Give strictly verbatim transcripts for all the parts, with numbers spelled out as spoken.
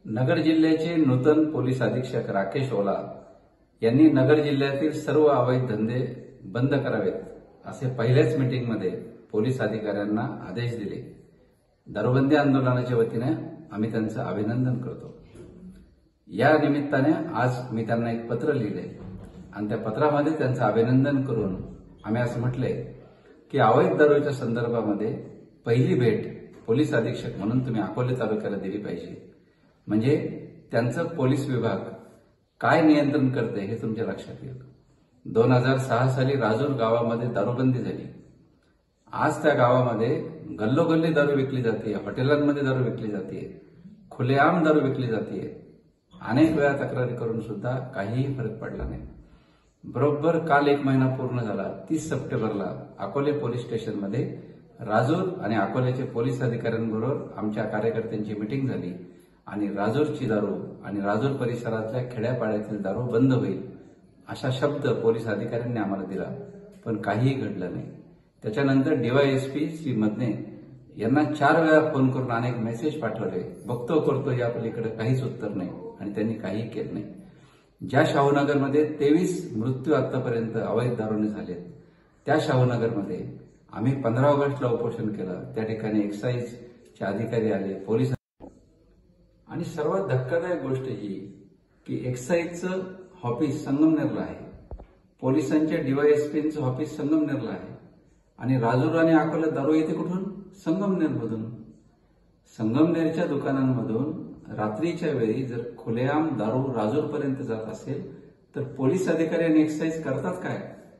नगर जिल्ह्याचे नूतन पोलीस अधीक्षक राकेश ओला यांनी नगर जिल्ह्यातील सर्व अवैध धंदे बंद करावेत असे पहिल्याच मीटिंगमध्ये पोलीस अधिकाऱ्यांना आदेश दिले। दारूबंदी आंदोलनाच्या वतीने आम्ही त्यांचं अभिनंदन करतो। या निमित्ताने आज मी त्यांना एक पत्र लिहिले आणि त्या पत्रामध्ये त्यांचं अभिनंदन करून आम्ही असं म्हटलंय की अवैध दारूच्या संदर्भामध्ये पहिली भेट पोलीस अधीक्षक म्हणून तुम्ही अकोले तालुक्याला दिली पाहिजे, म्हणजे त्यांचं पोलीस विभाग काय नियंत्रण करते हे तुमच्या लक्षात येईल। दोन हजार सहा साली राजूर गावामध्ये दारूबंदी झाली। आज त्या गावामध्ये गल्लोगल्ली दारू विकली जाते, हॉटेलांमध्ये दारू विकली जाते, खुलेआम दारू विकली जाते। अनेक वेळा तक्रारी करून सुद्धा काहीही फरक पडला नाही। बरोबर काल एक महिना पूर्ण झाला, तीस सप्टेंबरला अकोले पोलीस स्टेशनमध्ये राजूर आणि अकोल्याचे पोलीस अधिकाऱ्यांबरोबर आमच्या कार्यकर्त्यांची मीटिंग झाली आणि राजूरची दारू आणि राजूर परिसरातल्या खेड्यापाड्यातील दारू बंद होईल अशा शब्द पोलीस अधिकाऱ्यांनी आम्हाला दिला, पण काहीही घडलं नाही। त्याच्यानंतर डीवायएसपी श्री मदने यांना चार वेळा फोन करून अनेक मेसेज पाठवले, बघतो करतो या पलीकडे काहीच उत्तर नाही आणि त्यांनी काही केलं नाही। ज्या शाहूनगरमध्ये तेवीस मृत्यू आतापर्यंत अवैध दारूने झालेत, त्या शाहूनगरमध्ये आम्ही पंधरा ऑगस्टला उपोषण केलं। त्या ठिकाणी एक्साईजचे अधिकारी आले, पोलीस, आणि सर्वात धक्कादायक गोष्ट ही की एक्साईजचं ऑफिस संगमनेरला आहे, पोलिसांच्या डीवायएसपीचं ऑफिस संगमनेरला आहे आणि राजूर आणि अकोला दारू येते कुठून? संगमनेरमधून। संगमनेरच्या दुकानांमधून रात्रीच्या वेळी जर खुलेआम दारू राजूरपर्यंत जात असेल तर पोलीस अधिकारी आणि एक्साईज करतात काय?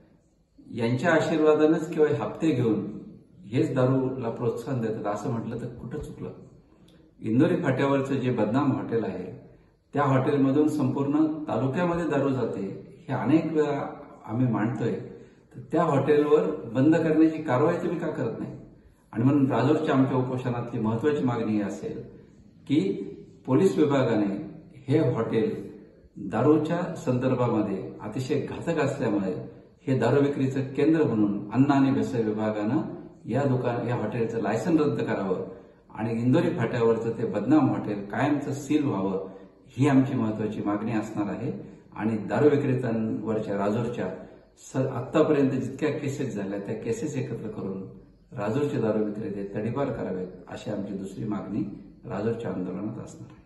यांच्या आशीर्वादानेच किंवा हप्ते घेऊन हेच दारूला प्रोत्साहन देतात असं म्हटलं तर कुठं चुकलं? इंदोरी फाट्यावरचं जे बदनाम हॉटेल आहे त्या हॉटेलमधून संपूर्ण तालुक्यामध्ये दारू जाते हे अनेक वेळा आम्ही मांडतोय, तर त्या हॉटेलवर बंद करण्याची कारवाई तुम्ही का करत नाही? आणि म्हणून राजूरच्या आमच्या उपोषणातली महत्वाची मागणी ही असेल की पोलीस विभागाने हे हॉटेल दारूच्या संदर्भामध्ये अतिशय घातक असल्यामुळे हे दारू विक्रीचं केंद्र म्हणून अन्न आणि भेसळ विभागानं या दुकान या हॉटेलचं लायसन रद्द करावं आणि इंदोरी फाट्यावरचं ते बदनाम हॉटेल कायमचं सील व्हावं ही आमची महत्वाची मागणी असणार आहे। आणि दारू विक्रेत्यांवरच्या राजूरच्या आतापर्यंत जितक्या केसेस झाल्या त्या केसेस एकत्र करून राजूरचे दारू विक्रेते तडीपार करावेत अशी आमची दुसरी मागणी राजूरच्या आंदोलनात असणार आहे।